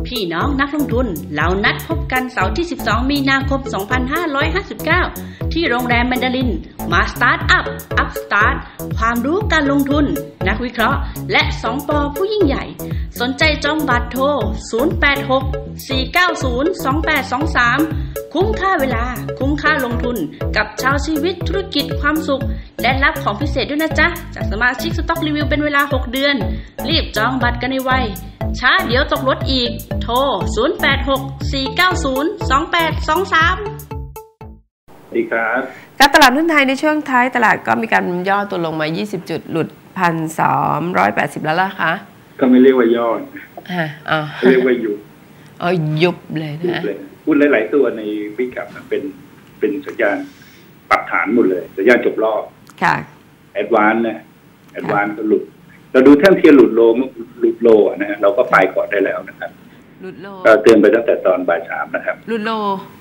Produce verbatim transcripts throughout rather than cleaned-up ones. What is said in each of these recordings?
พี่น้องนักลงทุนเรานัดพบกันเสาร์ที่สิบสองมีนาคมสองพันห้าร้อยห้าสิบเก้าที่โรงแรมแมนดารินมาสตาร์ทอัพอัพสตาร์ทความรู้การลงทุนนักวิเคราะห์และสองปอผู้ยิ่งใหญ่สนใจจองบัตรโทรศูนย์ แปด หก สี่ เก้า ศูนย์ สอง แปด สอง สามคุ้มค่าเวลาคุ้มค่าลงทุนกับชาวชีวิตธุรกิจความสุขและรับของพิเศษด้วยนะจ๊ะจากสมาชิกสต็อกรีวิวเป็นเวลาหกเดือนรีบจองบัตรกันในไวช้าเดี๋ยวตกรถอีกโทรศูนย์ แปด หก สี่ เก้า ศูนย์ สอง แปด สอง สามสวัสดีครับการตลาดหุ้นไทยในช่วงท้ายตลาดก็มีการย่อตัวลงมายี่สิบจุดหลุด หนึ่งพันสองร้อยแปดสิบ แล้วล่ะคะก็ไม่เรียกว่าย่ออ่าอ๋อเรียกว่ายุบอ๋อยุบเลยนะหุ้นหลายๆตัวในวิกฤตเป็นเป็นสัญญาณปรับฐานหมดเลยสัญญาณจบรอบค่ะแอดวานซ์นะแอดวานซ์ก็หลุดเราดูแท่งเทียนหลุดโลหลุดโลนะฮะเราก็ไปก่อนได้แล้วนะครับหลุดโลเราเตือนไปตั้งแต่ตอนบ่ายสามนะครับหลุดโล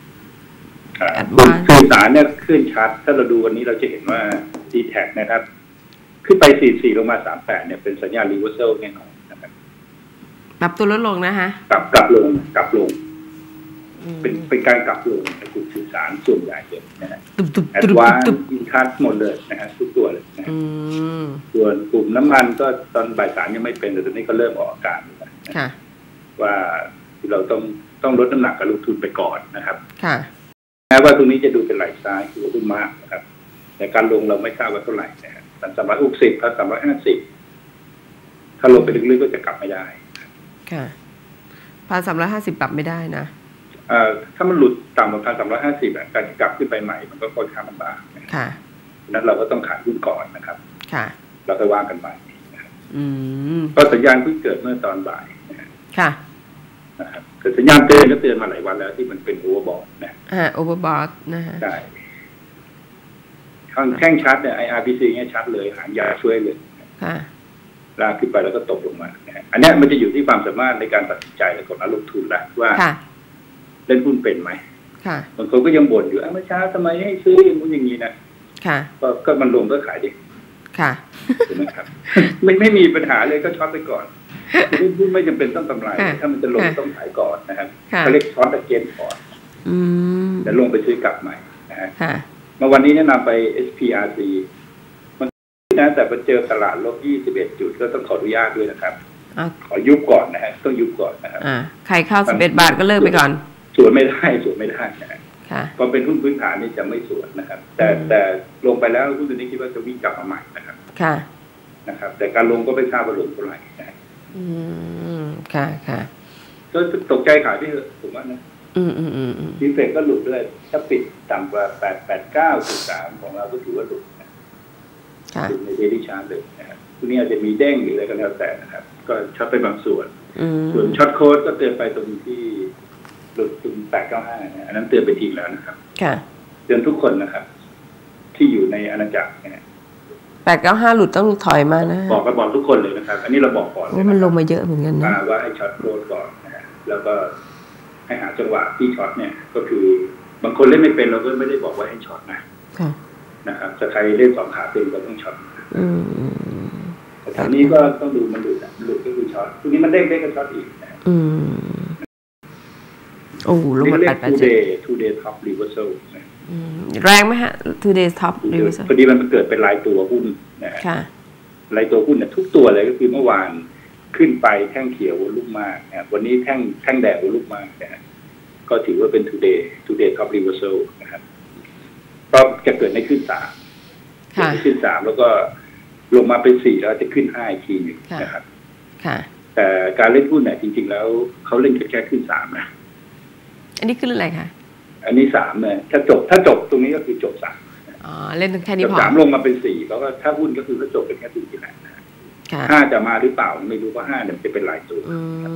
สื่อสารเนี่ยขึ้นชัดถ้าเราดูวันนี้เราจะเห็นว่า ดี แท็ก นะครับขึ้นไปสี่สิบสี่ลงมาสามสิบแปดเนี่ยเป็นสัญญาณรีเวอร์ซัลแน่นอนนะครับปรับตัวลดลงนะฮะกลับกลับลงกลับลงเป็นเป็นการกลับลงในกลุ่มสื่อสารส่วนใหญ่เลยนะฮะแอดวานซ์อินทัชหมดเลยนะฮะทุกตัวเลยนะส่วนกลุ่มน้ำมันก็ตอนบ่ายสามยังไม่เป็นแต่ตอนนี้ก็เริ่มออกอาการแล้วว่าเราต้องต้องลดน้ำหนักการลงทุนไปก่อนนะครับแม้ว่าตรงนี้จะดูเป็นไหลซ้ายคือหุ้นมากนะครับแต่การลงเราไม่ทราบว่าเท่าไหร่นะฮะพันสามร้อยหกสิบพันสามร้อยห้าสิบถ้าลงไปลึกๆก็จะกลับไม่ได้ค่ะพันสามร้อยห้าสิบปรับไม่ได้นะเอ่อถ้ามันหลุดต่ำกว่าพันสามร้อยห้าสิบการกลับขึ้นไปใหม่มันก็ค่อนข้างลำบากค่ะนั้นเราก็ต้องขายหุ้นก่อนนะครับค่ะเราไปว่างกันใหม่นะครับอืมก็สัญญาณเพิ่งเกิดเมื่อตอนบ่ายค่ะนะครับแต่สัญญาณเตือนก็เตือนมาหลายวันแล้วที่มันเป็นโอเวอร์บอทนะอ่าโอเวอร์บอทนะฮะใช่ข้างแท่งชัดเนี่ย ไอ อาร์ พี ซี เนี่ยชัดเลยหางยาช่วยเลยค่ะลากขึ้นไปแล้วก็ตกลงมานะอันนี้มันจะอยู่ที่ความสามารถในการตัดสินใจของนักลงทุนละว่าเล่นหุ้นเป็นไหมค่ะบางคนก็ยังบ่นอยู่เมื่อเช้าทำไมให้ซื้ออย่างนู้นอย่างนี้นะค่ะก็ก็มันลงก็ขายดิค่ะถูกไหมครับไม่ไม่มีปัญหาเลยก็ช็อตไปก่อนหุ้นไม่จำเป็นต้องกำไรถ้ามันจะลงต้องขายก่อนนะครับเขาเรียกช็อตตะเกียนก่อนแต่ลงไปซื้อกลับใหม่นะฮะเมื่อวันนี้แนะนำไป เอส พี อาร์ ซี มันนะแต่มันเจอตลาดลบยี่สิบเอ็ดจุดก็ต้องขออนุญาตด้วยนะครับขอยุบก่อนนะฮะต้องยุบก่อนนะครับใครเข้าสิบเอ็ดบาทก็เลิกไปก่อนสวนไม่ได้สวนไม่ได้นะฮะพอเป็นหุ้นพื้นฐานนี่จะไม่สวนนะครับแต่แต่ลงไปแล้วหุ้นตัวนี้คิดว่าจะวิ่งกลับมาใหม่นะครับค่ะนะครับแต่การลงก็ไม่ทราบว่าลงเท่าไหร่นะอืมค่ะค่ะก็ตกใจขายที่ผมว่านะอืมอืมอืมดีเฟกก็หลุดด้วยถ้าปิดต่ำกว่าแปดแปดเก้าจุดสามของเราก็ถือว่าหลุดนะหลุดในเดลี่ชาร์ตเลยนะครับพวกนี้อาจจะมีเด้งหรืออะไรก็แล้วแต่นะครับก็ช็อตไปบางส่วนส่วนช็อตโค้ดก็เตือนไปตรงที่หลุดตรงแปดเก้าห้านะอันนั้นเตือนไปทีแล้วนะครับค่ะเตือนทุกคนนะครับที่อยู่ในอาณาจักรนะแปดเก้าห้าหลุดต้องถอยมานะบอกก็บอกทุกคนเลยนะครับอันนี้เราบอกก่อนว่ามันลงมาเยอะเหมือนกันนะว่าให้ช็อตโค้ดก่อนนะฮะแล้วก็ให้หาจังหวะที่ช็อตเนี่ยก็คือบางคนเล่นไม่เป็นเราก็ไม่ได้บอกว่าให้ช็อตนะนะครับจะใครเล่นสองขาเต็มก็ต้องช็อตแต่ตอนนี้ก็ต้องดูมันหลุดหลุดก็คือช็อตทีนี้มันเด้งเด้งก็ช็อตอีกนะอืมโอ้ลงมาแปดแปดเจ็ด two day top reversal แรงไหมฮะ two day top reversal พอดีมันเกิดเป็นรายตัวหุ้นนะฮะรายตัวหุ้นเนี่ยทุกตัวเลยก็คือเมื่อวานขึ้นไปแท่งเขียวลุกมากนะวันนี้แท่งแท่งแดงลุกมากนะฮะก็ถือว่าเป็น two day two day top reversal นะครับก็จะเกิดในขึ้นสามขึ้นสามแล้วก็ลงมาเป็นสี่แล้วจะขึ้นห้าอีกทีหนึ่งนะครับแต่การเล่นหุ้นเนี่ยจริงๆแล้วเขาเล่นแค่ขึ้นสามนะอันนี้คืออะไรคะอันนี้สามเนี่ยถ้าจบถ้าจบตรงนี้ก็คือจบสามอ๋อเล่นแค่นี้พอสามลงมาเป็นสี่แล้วก็ถ้าหุ้นก็คือก็จบเป็นแค่สี่ที่แหละห้าจะมาหรือเปล่าไม่รู้ว่าห้าเนี่ยจะเป็นรายตัว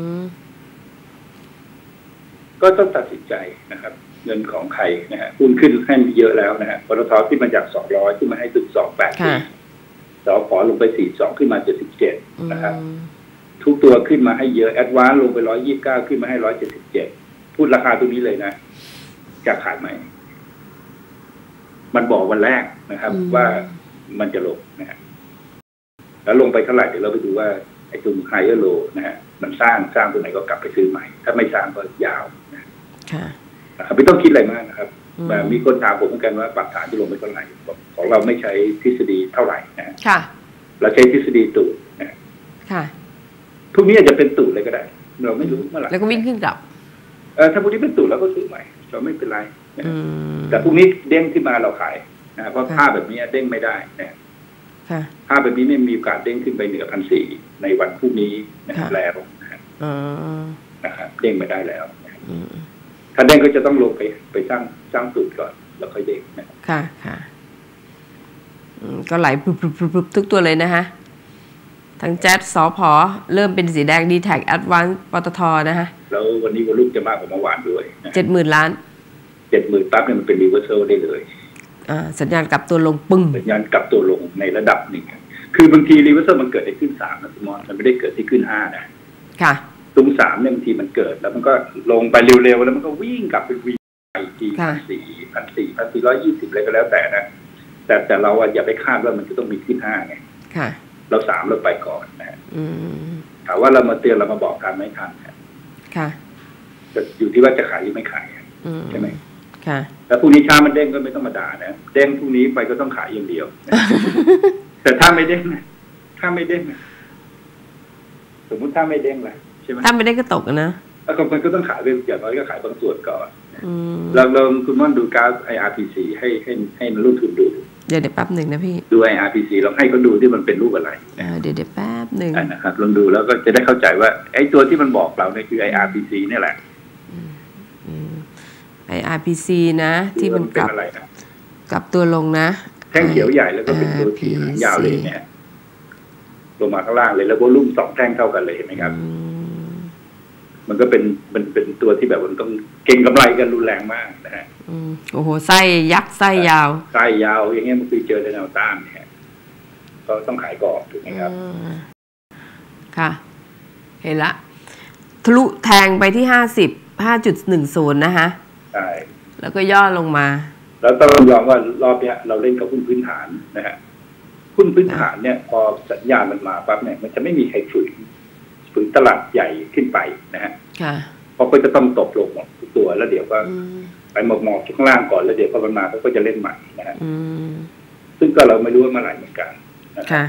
ก็ต้องตัดสินใจนะครับเงินของใครนะฮะหุ้นขึ้นให้เยอะแล้วนะฮะปตท.ขึ้นมาจากสองร้อยขึ้นมาให้ถึงสองแปดสอขอลงไปสี่สองขึ้นมาเจ็ดสิบเจ็ดนะครับทุกตัวขึ้นมาให้เยอะแอดวานซ์ลงไปร้อยยี่สิบเก้าขึ้นมาให้ร้อยเจ็ดสิบเจ็ดพูดราคาตรงนี้เลยนะจะขายไหมมันบอกวันแรกนะครับว่ามันจะลงนะฮะแล้วลงไปเท่าไหร่เดี๋ยวเราไปดูว่าไอ้ตรงไฮเออร์โลนะฮะมันสร้างสร้างตัวไหนก็กลับไปซื้อใหม่ถ้าไม่สร้างก็ยาวนะครับไม่ต้องคิดอะไรมากนะครับมีคนถามผมเหมือนกันว่าปรับฐานจะลงไปเท่าไหร่ของเราไม่ใช้ทฤษฎีเท่าไหร่นะเราใช้ทฤษฎีตูดนะพรุ่งนี้อาจจะเป็นตูดเลยก็ได้เราไม่รู้เมื่อไหร่แล้วก็วิ่งขึ้นกลับเออถ้าพรุ่งนี้เป็นตูดเราก็ซื้อใหม่เราไม่เป็นไรแต่พรุ่งนี้เด้งขึ้นมาเราขายนะเพราะภาพแบบนี้เด้งไม่ได้นะภาพแบบนี้ไม่มีโอกาสเด้งขึ้นไปเหนือพันสี่ในวันพรุ่งนี้นะครับแล้วนะครับเด้งไม่ได้แล้วถ้าเด้งก็จะต้องลงไปไปสร้างสร้างตูดก่อนแล้วค่อยเด้งนะค่ะค่ะก็ไหลปุ๊บปุ๊บปุ๊บทุกตัวเลยนะฮะทั้งแจ๊สสพเริ่มเป็นสีแดงดีแท็กแอดวานซ์ปตทนะฮะแล้ววันนี้วอลุ่มจะมากกว่าเมื่อวานด้วยเจ็ดหมื่นล้านเจ็ดหมื่นปั๊บเนี่ยมันเป็นรีเวอร์เซลได้เลยอ่าสัญญาณกลับตัวลงปึ้งสัญญาณกลับตัวลงในระดับหนึ่งคือบางทีรีเวอร์เซลมันเกิดได้ขึ้นสามนะคุณมอนมันไม่ได้เกิดที่ขึ้นห้านะค่ะตรงสามเนี่ยบางทีมันเกิดแล้วมันก็ลงไปเร็วๆแล้วมันก็วิ่งกลับไปวิ่งไปทีพันสี่พันสี่พันสี่ร้อยยี่สิบอะไรก็แล้วแต่นะแต่แต่เราอย่าไปคาดว่ามันจะต้องมีขึ้นห้าไงค่ะเราสามเราไปก่อนนะถามว่าเรามาเตือนเรามาบอกทันไม่ทันค่ะอยู่ที่ว่าจะขายหรือไม่ขายใช่ไหมค่ะแล้วพรุ่งนี้ช้ามันเด้งก็ไม่ต้องมาด่านะเด้งพรุ่งนี้ไปก็ต้องขายอย่างเดียวแต่ถ้าไม่เด้งนะถ้าไม่เด้งนะสมมุติถ้าไม่เด้งเลยใช่ไหมถ้าไม่ได้ก็ตกนะแล้วคนก็ต้องขายไปอย่างน้อยก็ขายบางส่วนก่อนเราลองคุณม่อนดูกราฟ ไอ อาร์ พี ซี ให้ให้ให้นักลงทุนดูเดี๋ยวเดี๋ยวแป๊บหนึ่งนะพี่ดู ไอ อาร์ พี ซี ลองให้เขาดูที่มันเป็นรูปอะไรเดี๋ยวเดี๋ยวแป๊บหนึ่งนะครับลองดูแล้วก็จะได้เข้าใจว่าไอ้ตัวที่มันบอกเราเนี่ยคือ ไอ อาร์ พี ซี เนี่ยแหละไอ อาร์ พี ซี นะที่มันกลับกลับตัวลงนะแท่งเขียวใหญ่แล้วก็เป็นตัวที่ยาวเลยเนี่ยลงมาข้างล่างเลยแล้ววอลุ่มสองแท่งเท่ากันเลยเห็นไหมครับมันก็เป็นมันเป็นตัวที่แบบมันต้องเก่งกำไรกันรุนแรงมากนะฮะโอ้โหไส้ยักษ์ไส้ยาวไส้ยาวอย่างเงี้ยมันคือเจอในแนวต้านเนี่ยก็ต้องขายกรอบถูกไหมครับค่ะเห็นละทะลุแทงไปที่ห้าสิบห้าจุดหนึ่งศูนย์นะคะใช่แล้วก็ย่อลงมาแล้วต้องยอมว่ารอบเนี้ยเราเล่นกับหุ้นพื้นฐานนะฮะหุ้นพื้นฐานเนี่ยพอสัญญาณมันมาปั๊บเนี่ยมันจะไม่มีใครฝืนฝืนตลาดใหญ่ขึ้นไปนะฮะเพราะก็จะต้องตกลงหมดทุกตัวแล้วเดี๋ยวก็ไปหมอกหมอกข้างล่างก่อนแล้วเดี๋ยวพอมันมาเขาก็จะเล่นใหม่นะฮะซึ่งก็เราไม่รู้ว่าเมื่อไหร่เหมือนกันนะคะ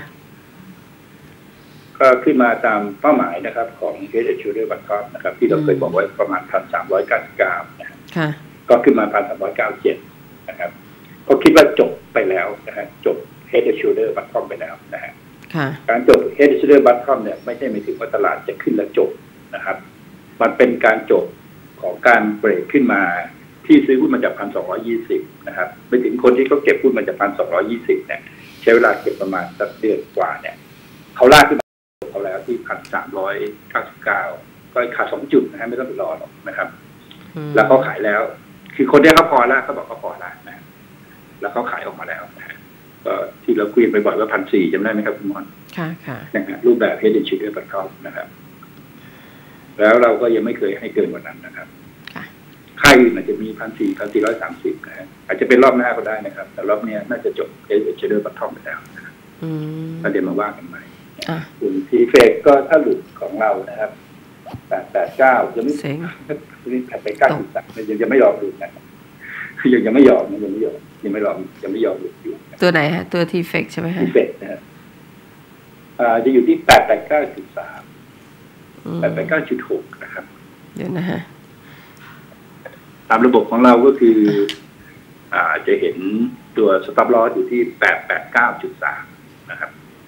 ก็ขึ้นมาตามเป้าหมายนะครับของ Head and Shoulder Bottom นะครับที่เราเคยบอกไว้ประมาณ หนึ่งพันสามร้อยเก้าสิบเก้า นะฮะก็ขึ้นมา หนึ่งพันสามร้อยเก้าสิบเจ็ด นะครับก็คิดว่าจบไปแล้วนะฮะจบ Head and Shoulder Bottom ไปแล้วนะฮะการจบ Head and Shoulder Bottom เนี่ยไม่ใช่หมายถึงว่าตลาดจะขึ้นแล้วจบนะครับมันเป็นการจบของการเบรกขึ้นมาที่ซื้อหุ้นมาจาก หนึ่งพันสองร้อยยี่สิบ นะครับไปถึงคนที่เขาเก็บหุ้นมาจาก หนึ่งพันสองร้อยยี่สิบ เนี่ยใช้เวลาเก็บประมาณสักเดือนกว่าเนี่ยเขาลากขึ้นเขาแล้วที่ หนึ่งพันสามร้อยเก้าสิบเก้า ก็ขาดสองจุดนะฮะไม่ต้องไปรอหรอกนะครับแล้วเขาขายแล้วคือคนที่เขาพอแล้วเขาบอกเขาพอแล้วนะแล้วเขาขายออกมาแล้วนะก็ที่เราคุยไปบ่อยว่า หนึ่งพันสี่ร้อย จำได้ไหมครับคุณมอนค่ะค่ะนะฮะรูปแบบ Head and Shoulder Bottom นะครับแล้วเราก็ยังไม่เคยให้เกินกว่านั้นนะครับค่ายอื่นอาจจะมี หนึ่งพันสี่ร้อย หนึ่งพันสี่ร้อยสามสิบ นะฮะอาจจะเป็นรอบหน้าก็ได้นะครับแต่รอบนี้น่าจะจบ Head and Shoulder Bottom ไปแล้วนะครับแล้วเดี๋ยวมาว่ากันใหม่คุณทีเฟกก็ถ้าหลุดของเรานะครับแปดแปดเก้ายังไม่นี่แปดแปดเก้าจุดสามยังยังไม่ยอมหลุดนะคือยังยังไม่ยอมยังไม่ยอมยังไม่ยอมยังไม่ยอมหลุดอยู่ตัวไหนฮะตัวทีเฟกใช่ไหมฮะทีเฟกนะฮะอ่าจะอยู่ที่แปดแปดเก้าจุดสามแปดแปดเก้าจุดหกนะครับเดี๋ยวนะฮะตามระบบของเราก็คืออ่าจะเห็นตัวสต็อปลอสอยู่ที่แปดแปดเก้าจุดสามนะครับ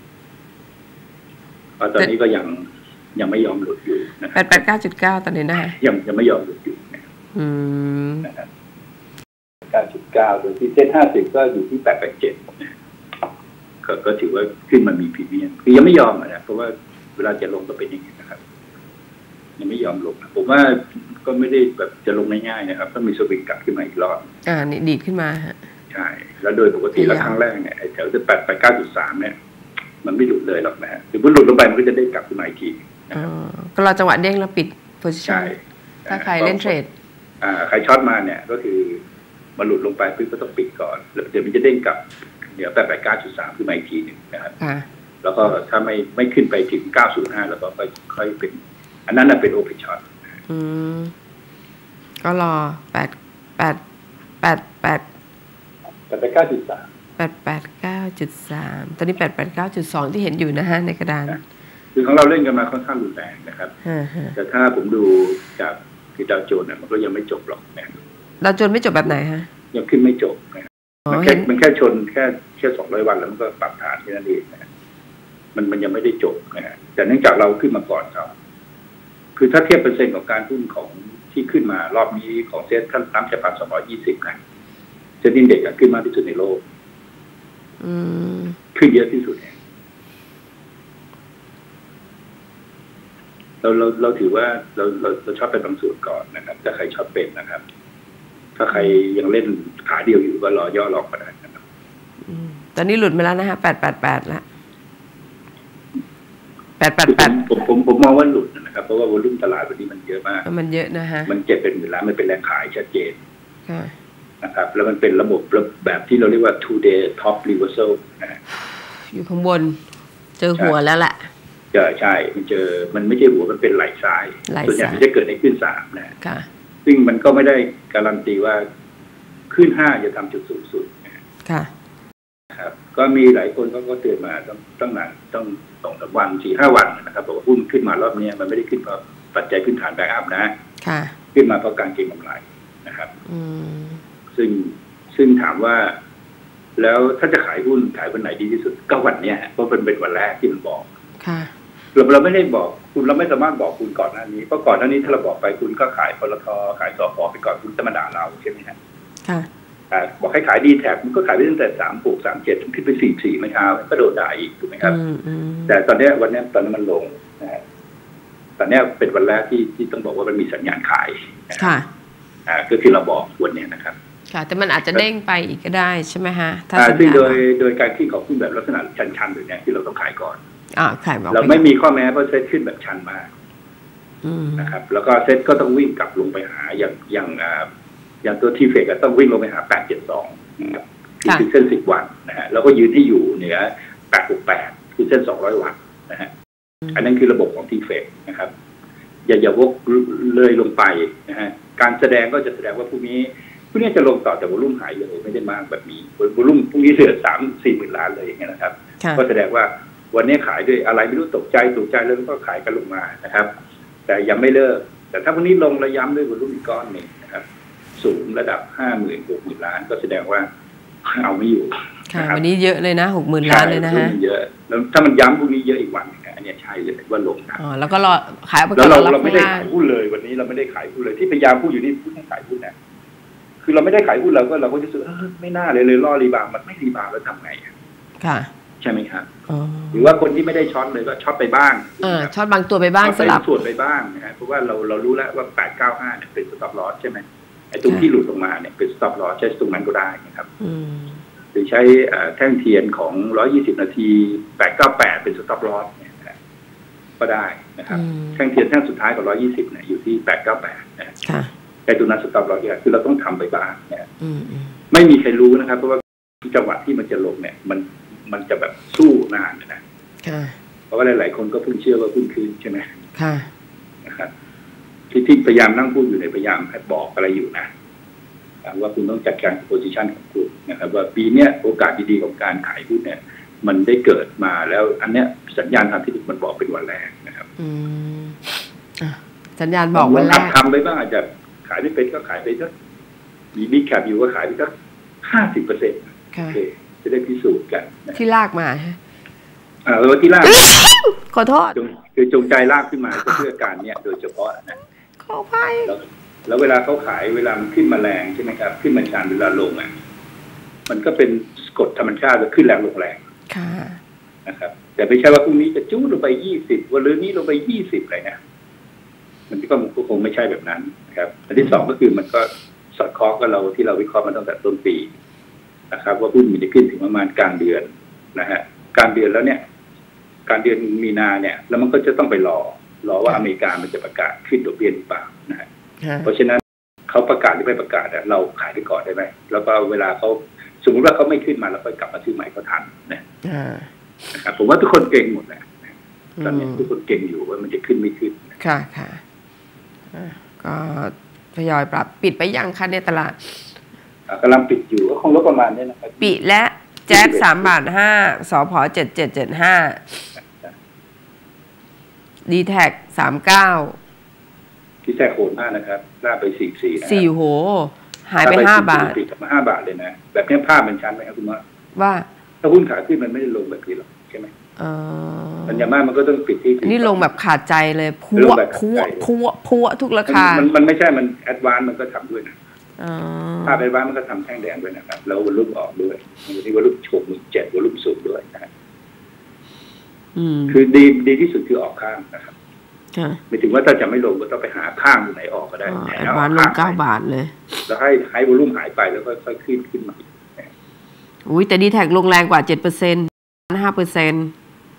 ตอนนี้ก็ยังยังไม่ยอมหลุดอยู่นะแปดแปดเก้าจุดเก้าตอนนี้นะยังยังไม่ยอมหลุดอยู่นะอืมนะครับเก้าจุดเก้าโดยที่เซ็ตห้าสิบก็อยู่ที่แปดแปดเจ็ดก็ก็ถือว่าขึ้นมามีพรีเมียมคือยังไม่ยอมนะเพราะว่าเวลาจะลงก็เป็นอย่างนี้นะครับยังไม่ยอมลงผมว่าก็ไม่ได้แบบจะลงง่ายๆนะครับต้องมีสวิงกลับขึ้นมาอีกรอบอ่านี่ดีดขึ้นมาฮะใช่แล้วโดยปกติแล้วครั้งแรกเนี่ยแถวจะแปดแปดเก้าจุดสามเนี่ยมันไม่หลุดเลยหรอกนะฮะถึงมันหลุดลงไปมันก็จะได้กลับขึ้นมาอีกทีก็รอจังหวะเด้งแล้วปิดโพซิชั่นถ้าใครเล่นเทรดอ่าใครช็อตมาเนี่ยก็คือมันหลุดลงไปปุ๊บก็ต้องปิดก่อนเดี๋ยวมันจะเด้งกลับเดี๋ยวแปดแปดเก้าจุดสามขึ้นมาอีกทีหนึ่งนะครับแล้วก็ถ้าไม่ไม่ขึ้นไปถึงเก้าศูนย์ห้าแล้วก็ค่อยค่อยเป็นอันนั้นเป็นโอเพนช็อตอืมก็รอแปดแปดแปดแปดแปดแปดเก้าจุดสามแปดแปดเก้าจุดสามตอนนี้แปดแปดเก้าจุดสองที่เห็นอยู่นะฮะในกระดานคือของเราเล่นกันมาค่อนข้างรุนแรงนะครับแต่ถ้าผมดูจากที่ดาวโจนส์เนี่ยมันก็ยังไม่จบหรอกนะดาวโจนส์ไม่จบแบบไหนฮะยังขึ้นไม่จบนะมันแค่มันแค่ชนแค่แค่สองร้อยวันแล้วมันก็ปรับฐานแค่นั้นเองนะมันมันยังไม่ได้จบนะฮะแต่เนื่องจากเราขึ้นมาก่อนครับคือถ้าเทียบเปอร์เซ็นต์ของการหุ้นของที่ขึ้นมารอบนี้ของเซ็ตท่านน้ำจะพันสองร้อยยี่สิบนะเซ็ตอินเด็กซ์ขึ้นมากที่สุดในโลกขึ้นเยอะที่สุดเนี่ยเราเราเราถือว่าเราเราเราชอบเป็นบางส่วนก่อนนะครับถ้าใครชอบเป็นนะครับถ้าใครยังเล่นขาเดียวอยู่ก็รอย่อรองก็ได้นะครับตอนนี้หลุดมาแล้วนะฮะแปดแปดแปดแล้วแปดแปดแปดผมผมผมมองว่าหลุดนะครับเพราะว่าวอลุ่มตลาดวันนี้มันเยอะมากมันเยอะนะฮะมันเจ็บเป็นหมื่นล้านมันเป็นแรงขายชัดเจนนะครับแล้วมันเป็นระบบแบบที่เราเรียกว่า two day top reversal นะอยู่ข้างบนเจอหัวแล้วแหละเจอใช่มันเจอมันไม่ใช่หัวมันเป็นไหล่ซ้ายส่วนใหญ่มันจะเกิดในขึ้นสามนะซึ่งมันก็ไม่ได้การันตีว่าขึ้นห้าจะทำจุดสูงสุดค่ะครับก็มีหลายคนก็เตือนมาต้องต้องนานต้องสองสามวันสี่ห้าวันนะครับบอกว่าหุ้นขึ้นมารอบนี้มันไม่ได้ขึ้นเพราะปัจจัยพื้นฐานแบ็กอัพนะค่ะขึ้นมาเพราะการเก็งกำไรนะครับอืมซึ่งซึ่งถามว่าแล้วถ้าจะขายหุ้นขายวันไหนดีที่สุดก็วันนี้เพราะเป็นเป็นวันแรกที่มันบอกค่ะเราเราไม่ได้บอกคุณเราไม่สามารถบอกคุณก่อนหน้านี้เพราะก่อนหน้านี้ถ้าเราบอกไปคุณก็ขายปตท.ขายสผ.ไปก่อนคุณจะมาด่าเราใช่ไหมฮะค่ะบอกให้ขายดีแท็กมันก็ขายไปตั้งแต่สามหกสามเจ็ดขึ้นไปสี่สี่เมื่อเช้าก็โดนด่าอีกถูกไหมครับแต่ตอนนี้วันนี้ตอนนี้มันลงนะฮะตอนนี้เป็นวันแรกที่ที่ต้องบอกว่ามันมีสัญญาณขายค่ะอ่าก็คือเราบอกวันนี้นะครับค่ะแต่มันอาจจะเด้งไปอีกก็ได้ใช่ไหมฮะถ้าซึ่งโดยโดยการที่ของขึ้นแบบลักษณะชันๆแบบนี้ที่เราต้องขายก่อนอ่าขายบอกเราไม่มีข้อแม้เพราะเซ็ตขึ้นแบบชันมากนะครับแล้วก็เซ็ตก็ต้องวิ่งกลับลงไปหาอย่างอย่างอ่าอย่างตัวทีเฟกก็ต้องวิ่งลงไปหาแปดเจ็ดสองนะครับคือเส้นสิบวันนะฮะแล้วก็ยืนที่อยู่เหนือแปดหกแปดคือเส้นสองร้อยวันนะฮะอันนั้นคือระบบของทีเฟกนะครับอย่าอย่าวกเลยลงไปนะฮะการแสดงก็จะแสดงว่าพรุ่งนี้พรุ่งนี้จะลงต่อแต่วอลุ่มหายเลยไม่ได้มากแบบนี้วอลุ่มพรุ่งนี้เหลือสามสี่หมื่นล้านเลยอย่างเงี้ยนะครับก็แสดงว่าวันนี้ขายด้วยอะไรไม่รู้ตกใจตกใจแล้วก็ขายกันลงมานะครับ แต่ยังไม่เลิกแต่ถ้าพรุ่งนี้ลงระย้ำด้วยวอลุ่มอีกก้อนหนึ่งนะครับสูงระดับห้าหมื่นหกหมื่นล้านก็แสดงว่าเอาไม่อยู่ค่ะวันนี้เยอะเลยนะหกหมื่นล้านเลยนะฮะเยอะแล้วถ้ามันย้ำพรุ่งนี้เยอะอีกวันอันนี้ใช่เลยว่าลงนะอ๋อแล้วก็รอขายแล้วเราเราไม่ได้ขายหุ้นเลยวันนี้เราไม่ได้ขายหุ้นเลยที่พยายามพูดอยู่นี่พูดให้ขายหุ้นนะคือเราไม่ได้ขายหุ้นเราก็เราก็จะรู้สึกไม่น่าเลยเลยล่อรีบาวมันไม่รีบาวแล้วทำไงค่ะใช่ไหมครับหรือว่าคนที่ไม่ได้ช็อตเลยก็ช็อตไปบ้างเออช็อตบางตัวไปบ้างสลับส่วนไปบ้างนะฮะเพราะว่าเราเรารู้แล้วว่าแปดเก้าห้าเนี่ยเป็นสต็อปลอสใช่ไหมไอ้ตรงที่หลุดลงมาเนี่ยเป็นสต็อปลอสใช้ตรงนั้นก็ได้นะครับหรือใช้แท่งเทียนของร้อยยี่สิบนาทีแปดเก้าแปดเป็นสต็อปลอสเนี่ยก็ได้นะครับแท่งเทียนแท่งสุดท้ายของร้อยยี่สิบเนี่ยอยู่ที่แปดเก้าแปดนะไอ้ตัวนั้นสต็อปลอสเนี่ยคือเราต้องทำไปบ้างเนี่ยไม่มีใครรู้นะครับเพราะว่าจังหวะที่มันจะลงเนี่ยมันมันจะแบบสู้นานนะเพราะว่าหลายๆคนก็เพิ่งเชื่อว่าพุ่งคืนใช่ไหมค่ะนะครับที่ที่พยายามนั่งพูดอยู่ในพยายามบอกอะไรอยู่นะว่าคุณต้องจัดการโพซิชันของคุณนะครับว่าปีนี้โอกาสดีๆของการขายหุ้นเนี่ยมันได้เกิดมาแล้วอันเนี้ยสัญญาณทางที่มันบอกเป็นวันแรกนะครับอืมสัญญาณบอกวันแรกทำไปบ้างอาจจะขายไม่เป็นก็ขายไปสักมีบิ๊กแคปอยู่ก็ขายไปสักห้าสิบเปอร์เซ็นต์โอเคจะได้พิสูจน์กันที่ลากมาเออที่ลากขอโทษคือจงใจลากขึ้นมาเพื่อการเนี้ยโดยเฉพาะนะขออภัยแล้วเวลาเขาขายเวลามันขึ้นมาแรงใช่ไหมครับขึ้นมาชันเวลาลงอ่ะมันก็เป็นกฎธรรมชาติจะขึ้นแรงลงแรงนะครับแต่ไม่ใช่ว่าพรุ่งนี้จะจู้ลงไปยี่สิบวันหรือนี้ลงไปยี่สิบอะไรนะมันก็คงไม่ใช่แบบนั้นนะครับอันที่สองก็คือมันก็สอดคล้องกับเราที่เราวิเคราะห์มาตั้งแต่ต้นปีนะครับว่าหุ้นมันจะขึ้นถึงประมาณกลางเดือนนะฮะกลางเดือนแล้วเนี่ยกลางเดือนมีนาเนี่ยแล้วมันก็จะต้องไปรอรอว่าอเมริกามันจะประกาศขึ้นดอกเบี้ยหรือเปล่านะฮะเพราะฉะนั้นเขาประกาศหรือไม่ประกาศเราขายไปก่อนได้ไหมแล้วก็เวลาเขาสมมติว่าเขาไม่ขึ้นมาเราก็กลับมาซื้อใหม่เขาทันนะนะครับผมว่าทุกคนเก่งหมดแหละตอนนี้ทุกคนเก่งอยู่ว่ามันจะขึ้นไม่ขึ้นค่ะค่ะก็ทยอยปรับปิดไปยังคะในตลาดกำลังปิดอยู่ก็คงลดประมาณนี้นะครับปิดและแจ๊สสามบาทห้าสผเจ็ดเจ็ดเจ็ดห้าดีแท็กสามเก้าที่แท้โหดมากนะครับล่าไปสี่สี่สี่โหหายไปห้าบาทปิดมาห้าบาทเลยนะแบบนี้ภาพมันชัดไหมครับคุณว่าว่าถ้าหุ้นขาขึ้นมันไม่ได้ลงแบบนี้หรอกใช่ไหมมันอย่างมากมันก็ต้องปิดที่นี่ลงแบบขาดใจเลยพัวพัวพัวพัวทุกราคามันมันไม่ใช่มันแอดวานซ์มันก็ทำด้วยนะภาพแอดวานซ์มันก็ทำแท่งแดงด้วยนะครับแล้ววอลุ่มออกด้วยนี่วอลุ่มโฉบเจ็ดวอลุ่มสูงด้วยนะคือดีดีที่สุดคือออกข้างนะครับไม่ถึงว่าถ้าจะไม่ลงก็ต้องไปหาข้างไหนออกก็ได้แอดวานซ์ลงเก้าบาทเลยแล้วให้ให้วอลุ่มหายไปแล้วก็ค่อยขึ้นขึ้นมาอุ้ยแต่ดีแท็กลงแรงกว่าเจ็ดเปอร์เซ็นต์ห้าเปอร์เซ็นต์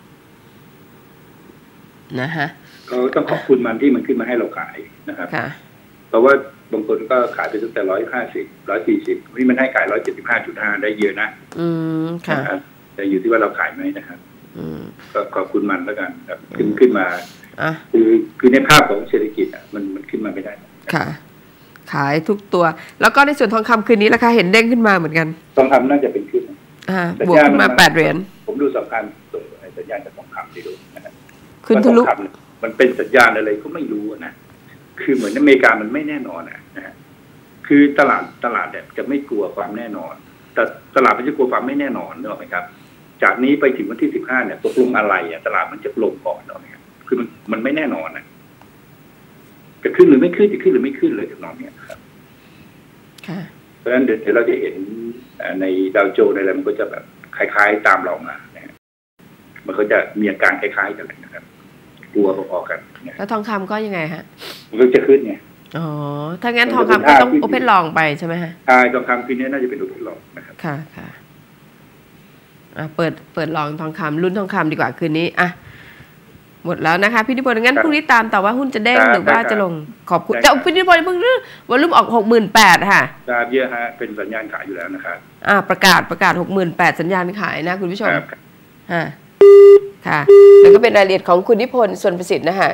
นะฮะก็ต้องขอบคุณมันที่มันขึ้นมาให้เราขายนะครับเพราะว่าบางคนก็ขายไปตั้งแต่ร้อยห้าสิบร้อยสี่สิบนี่มันให้ขายร้อยเจ็ดสิบห้าจุดห้าได้เยอะนะอืมค่ะแต่อยู่ที่ว่าเราขายไหมนะครับก็ขอบคุณมันแล้วกันครับขึ้นขึ้นมาคือคือในภาพของเศรษฐกิจอ่ะมันมันขึ้นมาไม่ได้ค่ะขายทุกตัวแล้วก็ในส่วนทองคำคืนนี้ราคาเห็นเด้งขึ้นมาเหมือนกันทองคำน่าจะเป็นขึ้นอ่าบวกขึ้นมาแปดเหรียญผมดูสำคัญตัวสัญญาณจากทองคำที่ดูนะครับขึ้นทะลุมันเป็นสัญญาณอะไรก็ไม่รู้นะคือเหมือนอเมริกามันไม่แน่นอนนะฮะคือตลาดตลาดเนี่ยจะไม่กลัวความแน่นอนแต่ตลาดมันจะกลัวความไม่แน่นอนนึกออกไหมครับจากนี้ไปถึงวันที่สิบห้าเนี่ยตกลงอะไรอ่ะตลาดมันจะลงก่อนนึกออกไหมครับคือมันมันไม่แน่นอนนะจะขึ้นหรือไม่ขึ้นจะขึ้นหรือไม่ขึ้นเลยจากนอนเนี่ยครับเพราะฉะนั้นเดี๋ยวเราจะเห็นในดาวโจนส์อะไรมันก็จะแบบคล้ายๆตามเรามานะมันก็จะมีอาการคล้ายๆกันเลยนะครับกลัวพอๆกันแล้วทองคำก็ยังไงฮะมันก็จะขึ้นไงอ๋อถ้างั้นทองคำก็ต้องโอเพนลองไปใช่ไหมฮะใช่ทองคำคืนนี้น่าจะเป็นโอเพนลองนะครับค่ะค่ะอ่ะเปิดเปิดลองทองคำรุ่นทองคำดีกว่าคืนนี้อ่ะหมดแล้วนะคะพี่นิพนธ์งั้นพรุ่งนี้ตามต่อว่าหุ้นจะเด้งหรือว่าจะลงขอบคุณแต่พี่นิพนธ์เพิ่งรื้อวอลุ่มออกหกหมื่นแปดค่ะเยอะฮะเป็นสัญญาณขายอยู่แล้วนะครับอ่าประกาศประกาศหกหมื่นแปดสัญญาณขายนะคุณผู้ชมอ่าค่ะแล้วก็เป็นรายละเอียดของคุณนิพนธ์ส่วนประสิทธิ์นะฮะ